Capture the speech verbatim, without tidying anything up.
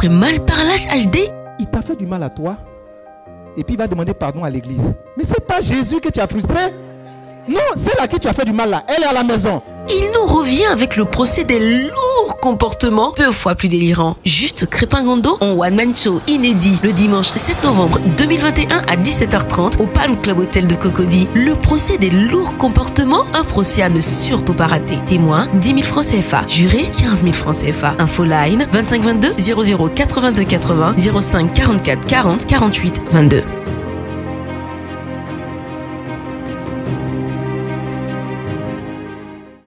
ferait mal par l'H H D? Il t'a fait du mal à toi et puis il va demander pardon à l'église. Mais c'est pas Jésus que tu as frustré. Non, c'est là que tu as fait du mal là. Elle est à la maison. Il nous revient avec le procès des lourds comportements, deux fois plus délirant. Juste Crépingondo en one man show inédit le dimanche sept novembre deux mille vingt et un à dix-sept heures trente au Palm Club Hotel de Cocody. Le procès des lourds comportements, un procès à ne surtout pas rater. Témoin dix mille francs C F A, juré quinze mille francs C F A. Info line vingt-cinq vingt-deux zéro zéro quatre-vingt-deux quatre-vingts zéro cinq quarante-quatre quarante quarante-huit vingt-deux.